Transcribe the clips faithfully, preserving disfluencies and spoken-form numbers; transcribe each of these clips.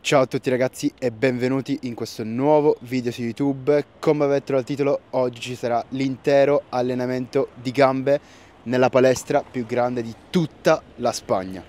Ciao a tutti ragazzi e benvenuti in questo nuovo video su YouTube. Come avete trovato il titolo, oggi ci sarà l'intero allenamento di gambe nella palestra più grande di tutta la Spagna.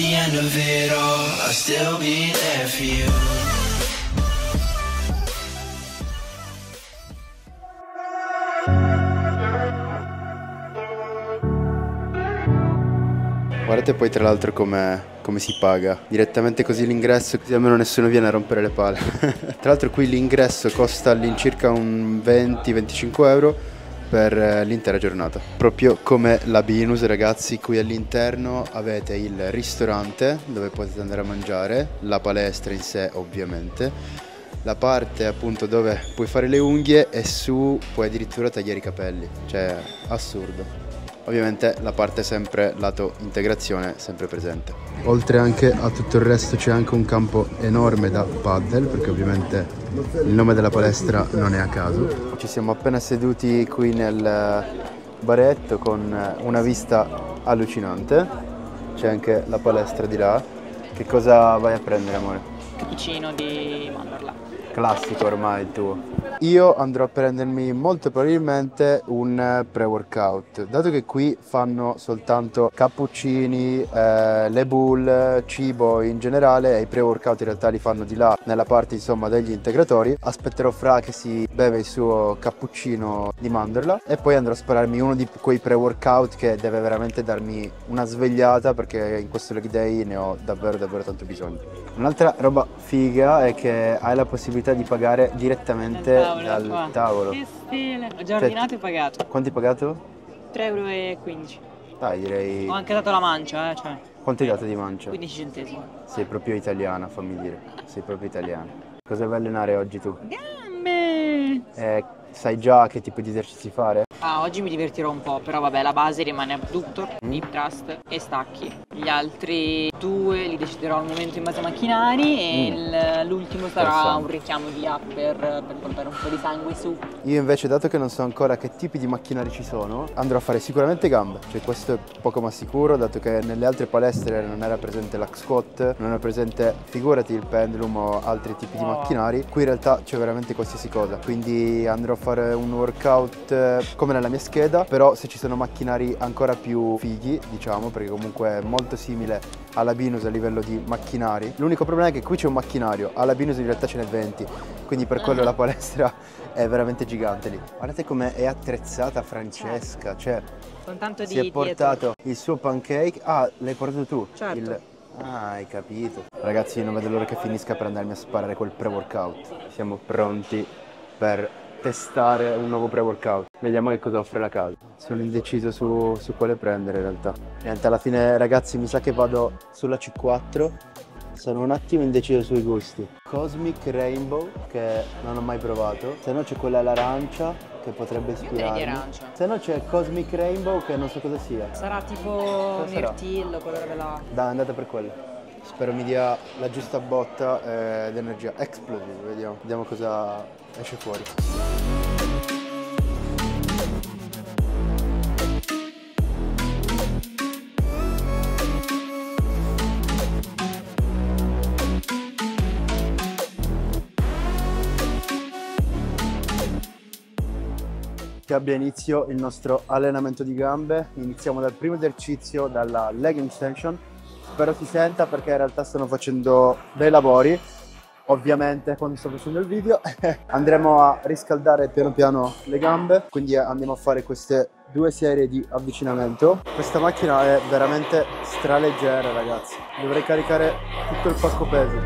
Guardate poi tra l'altro come come si paga, direttamente così l'ingresso, così almeno nessuno viene a rompere le palle. Tra l'altro qui l'ingresso costa all'incirca un venti venticinque euro per l'intera giornata. Proprio come la Binus ragazzi, qui all'interno avete il ristorante dove potete andare a mangiare, la palestra in sé ovviamente, la parte appunto dove puoi fare le unghie e su puoi addirittura tagliare i capelli, cioè assurdo. Ovviamente la parte sempre lato integrazione sempre presente. Oltre anche a tutto il resto c'è anche un campo enorme da paddle, perché ovviamente il nome della palestra non è a caso. Ci siamo appena seduti qui nel baretto con una vista allucinante. C'è anche la palestra di là. Che cosa vai a prendere, amore? Cappuccino di mandorla. Classico ormai il tuo. Io andrò a prendermi molto probabilmente un pre-workout, dato che qui fanno soltanto cappuccini, eh, le bowl, cibo in generale, e i pre-workout in realtà li fanno di là nella parte insomma degli integratori. Aspetterò Fra che si beve il suo cappuccino di mandorla e poi andrò a spararmi uno di quei pre-workout che deve veramente darmi una svegliata, perché in questo leg day ne ho davvero davvero tanto bisogno. Un'altra roba figa è che hai la possibilità di pagare direttamente tavolo, dal qua. tavolo. Che stile! Ho già ordinato e pagato. Quanto hai pagato? tre e quindici euro. Dai, direi... Ho anche dato la mancia, eh, cioè... Quanto hai dato di mancia? quindici centesimi. Sei proprio italiana, fammi dire. Sei proprio italiana. Cosa vuoi allenare oggi tu? Gambe! Eh, sai già che tipo di esercizi fare? Ah, oggi mi divertirò un po', però vabbè, la base rimane abductor, mm. hip thrust e stacchi. Gli altri due li deciderò al momento in base ai macchinari e mm. l'ultimo sarà un richiamo di upper per portare un po' di sangue su. Io invece, dato che non so ancora che tipi di macchinari ci sono, andrò a fare sicuramente gambe, cioè questo è poco ma sicuro, dato che nelle altre palestre non era presente l'hack squat, non era presente, figurati, il pendulum o altri tipi di macchinari. Qui in realtà c'è veramente qualsiasi cosa, quindi andrò a fare un workout come nella mia scheda, però se ci sono macchinari ancora più fighi, diciamo, perché comunque è molto simile alla Binus a livello di macchinari. L'unico problema è che qui c'è un macchinario, alla Binus in realtà ce n'è venti, quindi per quello la palestra è veramente gigante lì. Guardate com'è è attrezzata Francesca, cioè con tanto si di è portato dietro. Il suo pancake. Ah, l'hai portato tu? Certo. Il... Ah, hai capito. Ragazzi, io non vedo l'ora che finisca per andarmi a sparare quel pre-workout. Siamo pronti per testare un nuovo pre-workout. Vediamo che cosa offre la casa. Sono indeciso su, su quale prendere in realtà. Niente, alla fine ragazzi mi sa che vado sulla C quattro. Sono un attimo indeciso sui gusti. Cosmic Rainbow, che non ho mai provato. Se no c'è quella all'arancia, che potrebbe ispirarmi. Io arancia. Se no c'è Cosmic Rainbow, che non so cosa sia. Sarà tipo mirtillo, colore della... Dai, andate per quello. Spero mi dia la giusta botta eh, d'energia. Explosive, vediamo. Vediamo cosa esce fuori. Che abbia inizio il nostro allenamento di gambe. Iniziamo dal primo esercizio, dalla leg extension. Spero si senta perché in realtà stanno facendo dei lavori, ovviamente quando sto facendo il video. Andremo a riscaldare piano piano le gambe, quindi andiamo a fare queste due serie di avvicinamento. Questa macchina è veramente straleggera ragazzi, dovrei caricare tutto il pacco pesi.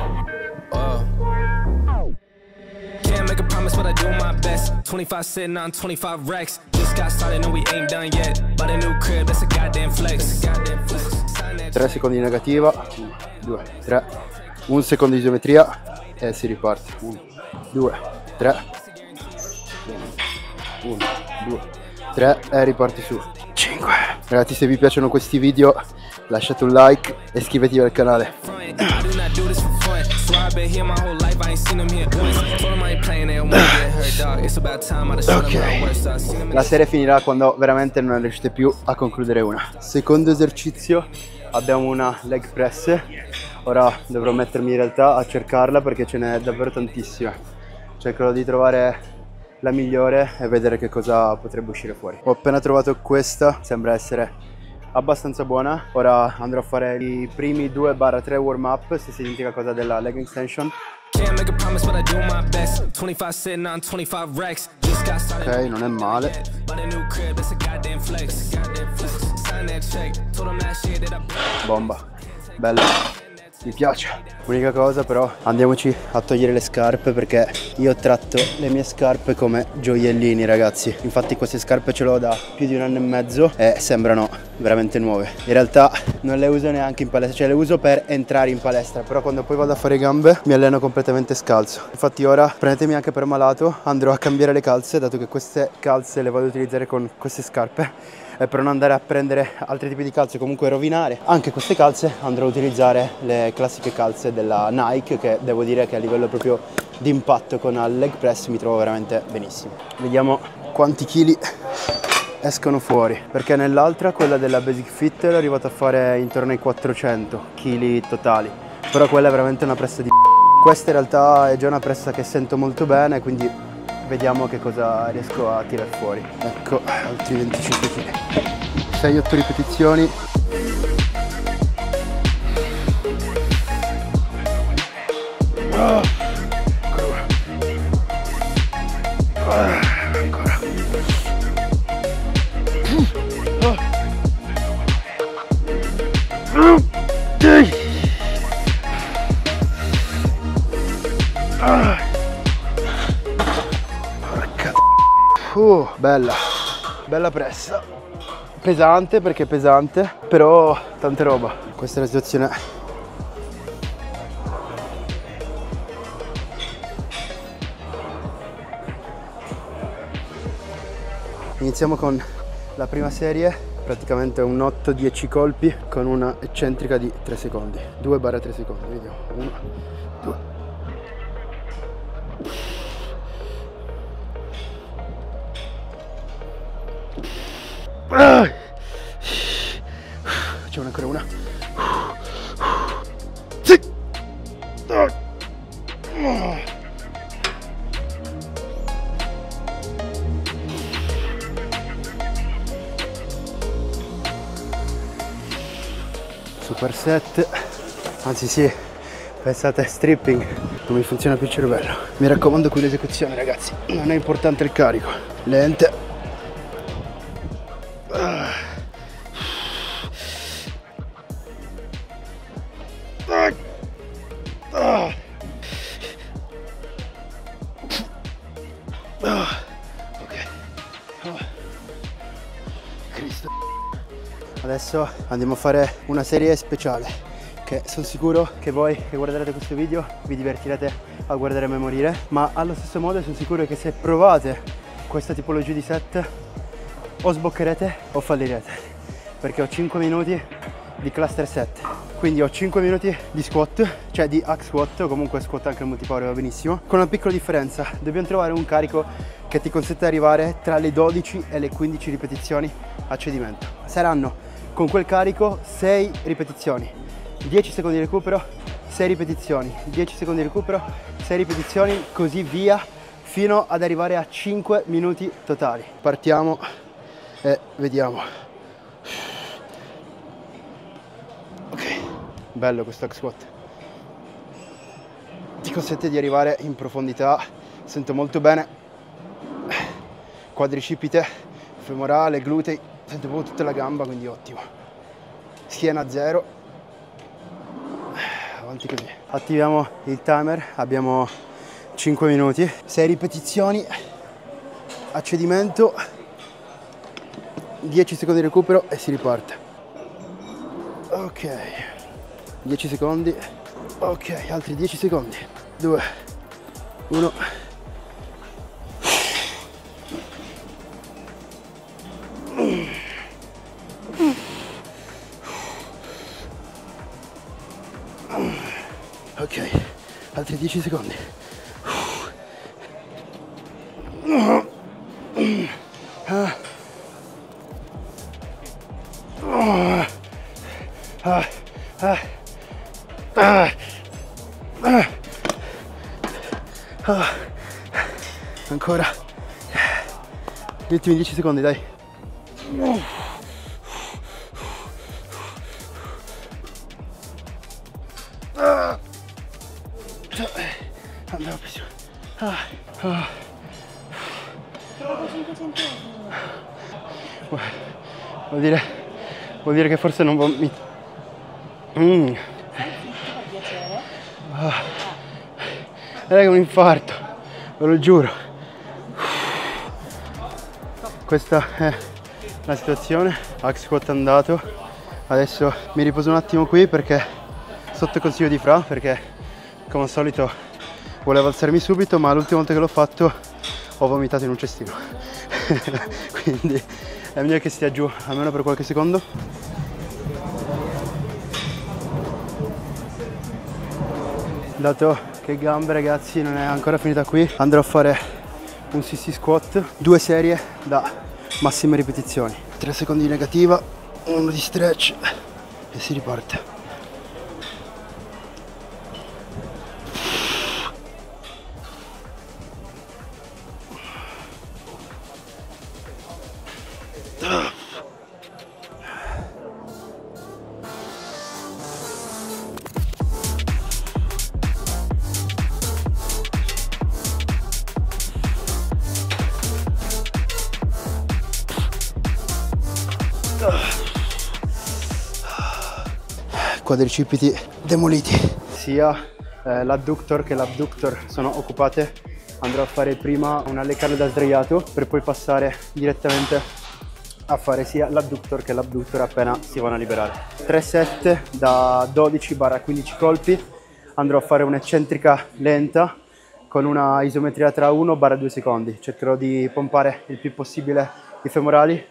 Make a promise, but I do my best. twenty-five sitting on twenty-five racks. Just got started, no we ain't done yet. But a new crib, that's a goddamn flex. tre secondi di negativa, due, tre, un secondo di isometria e si riparte. uno, due, tre, uno, due, tre e riparti su. cinque. Ragazzi, se vi piacciono questi video lasciate un like e iscrivetevi al canale. Ok, la serie finirà quando veramente non riuscite più a concludere una. Secondo esercizio abbiamo una leg press Ora dovrò mettermi in realtà a cercarla perché ce n'è davvero tantissima. Cercherò di trovare la migliore e vedere che cosa potrebbe uscire fuori. Ho appena trovato questa, sembra essere abbastanza buona. Ora andrò a fare i primi due tre warm up, se si dimentica cosa della leg extension. Ok, non è male. Bomba, bella, mi piace. Unica cosa però, andiamoci a togliere le scarpe perché io tratto le mie scarpe come gioiellini, ragazzi. Infatti queste scarpe ce l'ho da più di un anno e mezzo e sembrano veramente nuove. In realtà non le uso neanche in palestra, cioè le uso per entrare in palestra, però quando poi vado a fare gambe mi alleno completamente scalzo. Infatti ora, prendetemi anche per malato, andrò a cambiare le calze, dato che queste calze le vado ad utilizzare con queste scarpe, e per non andare a prendere altri tipi di calze, comunque rovinare anche queste calze, andrò a utilizzare le classiche calze della Nike, che devo dire che a livello proprio di impatto con il leg press mi trovo veramente benissimo. Vediamo quanti chili escono fuori, perché nell'altra, quella della Basic Fit, ero arrivato a fare intorno ai quattrocento chili totali, però quella è veramente una pressa di questa in realtà è già una pressa che sento molto bene, quindi vediamo che cosa riesco a tirar fuori. Ecco, altri venticinque chili, sei otto ripetizioni. Ah, ancora. Ah, ancora. Ah. Porca. Uh, bella, bella pressa. Pesante perché è pesante, però tanta roba. Questa è la situazione. Iniziamo con la prima serie, praticamente un otto dieci colpi con una eccentrica di tre secondi, due tre secondi, vediamo, uno, due. Ah! Facciamo ancora una. Sì. Ah. Super set, anzi sì, pensate stripping, non mi funziona più il cervello. Mi raccomando qui l'esecuzione, ragazzi, non è importante il carico, lente. Ah. Ah. Ah. Ah. Ok. Oh. Cristo. Adesso andiamo a fare una serie speciale che sono sicuro che voi che guarderete questo video vi divertirete a guardare me morire, ma allo stesso modo sono sicuro che se provate questa tipologia di set o sboccherete o fallirete, perché ho cinque minuti di cluster set, quindi ho cinque minuti di squat, cioè di hack squat o comunque squat anche il multipower va benissimo, con una piccola differenza: dobbiamo trovare un carico che ti consente di arrivare tra le dodici e le quindici ripetizioni a cedimento. Saranno con quel carico sei ripetizioni, dieci secondi di recupero, sei ripetizioni, dieci secondi di recupero, sei ripetizioni, così via fino ad arrivare a cinque minuti totali. Partiamo e vediamo. Ok, bello questo hack squat, ti consente di arrivare in profondità, sento molto bene quadricipite, femorale, glutei, sento proprio tutta la gamba, quindi ottimo. Schiena zero, avanti così. Attiviamo il timer, abbiamo cinque minuti, sei ripetizioni a cedimento, dieci secondi di recupero e si riparte. Ok, dieci secondi, ok, altri dieci secondi, due, uno. Ok, altri dieci secondi. Ah. Ah. Ah. Ah. Ah, ancora gli ultimi dieci secondi, dai. Ah. Andiamo più. Ah. Ah. Vuol dire, vuol dire che forse non vomito. Mm. Ah. È un infarto, ve lo giuro. Questa è la situazione. Hack squat andato. Adesso mi riposo un attimo qui perché sotto consiglio di Fra, perché come al solito volevo alzarmi subito, ma l'ultima volta che l'ho fatto ho vomitato in un cestino. Quindi è meglio che stia giù almeno per qualche secondo. Dato che gambe, ragazzi, non è ancora finita qui, andrò a fare un sissy squat, due serie da massime ripetizioni. tre secondi di negativa, uno di stretch e si riparte. Quadricipiti demoliti. Sia eh, l'adductor che l'abductor sono occupate. Andrò a fare prima una leg curl da sdraiato per poi passare direttamente a fare sia l'adductor che l'abductor appena si vanno a liberare. tre set da dodici quindici colpi. Andrò a fare un'eccentrica lenta con una isometria tra uno due secondi. Cercherò di pompare il più possibile i femorali.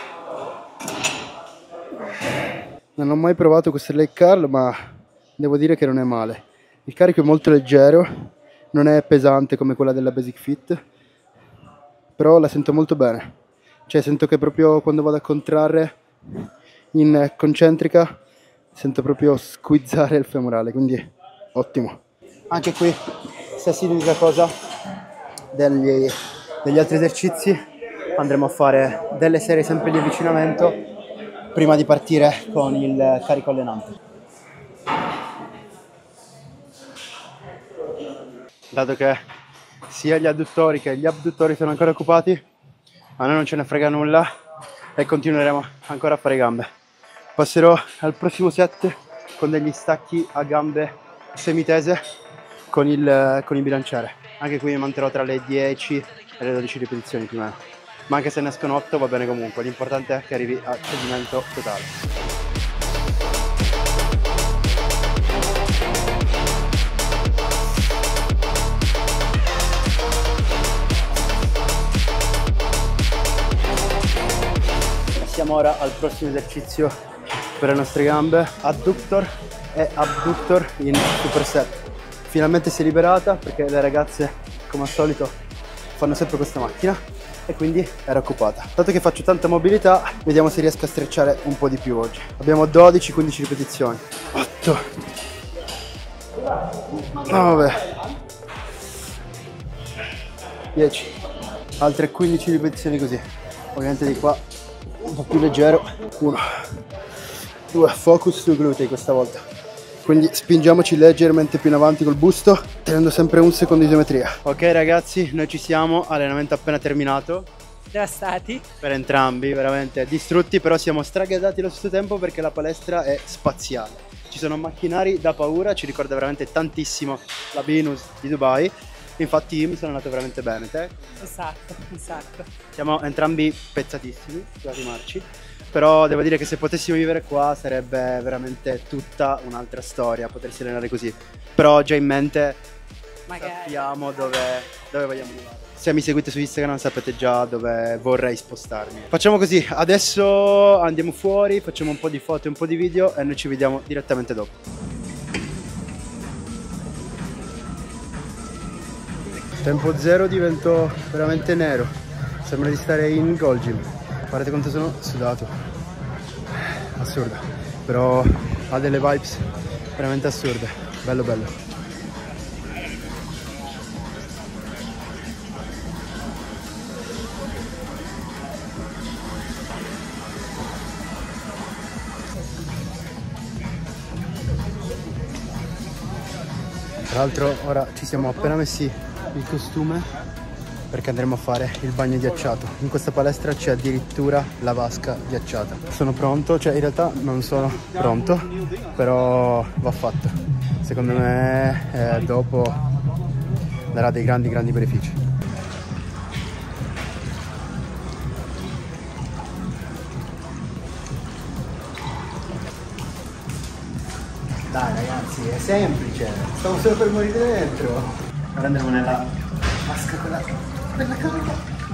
Non ho mai provato questa leg curl, ma devo dire che non è male. Il carico è molto leggero, non è pesante come quella della Basic Fit, però la sento molto bene. Cioè sento che proprio quando vado a contrarre in concentrica sento proprio squizzare il femorale, quindi ottimo. Anche qui stessa identica cosa degli, degli altri esercizi. Andremo a fare delle serie sempre di avvicinamento prima di partire con il carico allenante. Dato che sia gli adduttori che gli abduttori sono ancora occupati, a noi non ce ne frega nulla e continueremo ancora a fare gambe. Passerò al prossimo set con degli stacchi a gambe semitese con il, con il bilanciere. Anche qui mi manterrò tra le dieci e le dodici ripetizioni più o meno. Ma anche se ne escono otto va bene comunque, l'importante è che arrivi a cedimento totale. Siamo ora al prossimo esercizio per le nostre gambe, adductor e abductor in superset. Finalmente si è liberata perché le ragazze, come al solito, fanno sempre questa macchina e quindi era occupata. Dato che faccio tanta mobilità, vediamo se riesco a strecciare un po' di più oggi. Abbiamo dodici quindici ripetizioni. otto. nove. dieci. Altre quindici ripetizioni così. Ovviamente di qua un po' più leggero. uno. due. Focus sui glutei questa volta. Quindi spingiamoci leggermente più in avanti col busto, tenendo sempre un secondo di isometria. Ok ragazzi, noi ci siamo, allenamento appena terminato. Già stati. Per entrambi, veramente distrutti, però siamo stragasati allo stesso tempo perché la palestra è spaziale. Ci sono macchinari da paura, ci ricorda veramente tantissimo la Venus di Dubai. Infatti io mi sono andato veramente bene, te? Esatto, esatto. Siamo entrambi pezzatissimi, scusate i marci. Però devo dire che se potessimo vivere qua sarebbe veramente tutta un'altra storia potersi allenare così. Però già in mente magari sappiamo dove, dove vogliamo arrivare. Se mi seguite su Instagram sapete già dove vorrei spostarmi. Facciamo così, adesso andiamo fuori, facciamo un po' di foto e un po' di video e noi ci vediamo direttamente dopo. Tempo zero divento veramente nero, sembra di stare in Gold Gym. Guardate quanto sono sudato, assurdo, però ha delle vibes veramente assurde, bello bello. Tra l'altro ora ci siamo appena messi il costume perché andremo a fare il bagno ghiacciato. In questa palestra c'è addirittura la vasca ghiacciata. Sono pronto, cioè in realtà non sono pronto, però va fatto. Secondo me eh, dopo darà dei grandi grandi benefici. Dai ragazzi, è semplice, stavo solo per morire dentro. Ora andiamo nella vasca con la bella carica.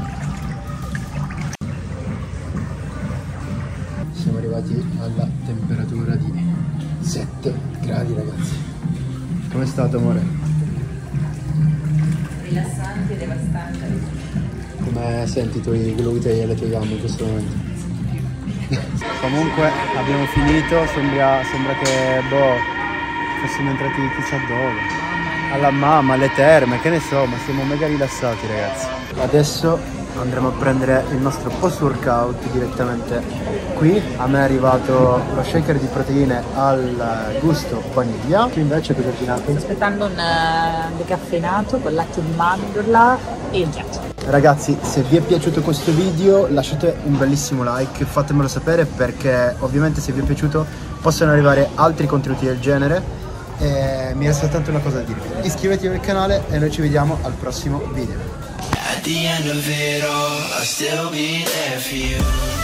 Siamo arrivati alla temperatura di sette gradi ragazzi. Com'è stato amore? Rilassante e devastante. Come senti i tuoi glutei e le tue gambe in questo momento? Comunque abbiamo finito, sembra, sembra che boh, fossimo entrati chissà dove, alla mamma, alle terme, che ne so, ma siamo mega rilassati ragazzi. Adesso andremo a prendere il nostro post workout direttamente qui. A me è arrivato lo shaker di proteine al gusto vaniglia. Tu invece cosa hai ordinato? Sto aspettando un uh, decaffeinato con latte di mandorla e il ghiaccio. Ragazzi, se vi è piaciuto questo video lasciate un bellissimo like, fatemelo sapere perché ovviamente se vi è piaciuto possono arrivare altri contenuti del genere e mi resta soltanto una cosa da dirvi: iscrivetevi al canale e noi ci vediamo al prossimo video. At the end of it all, I'll still be there for you.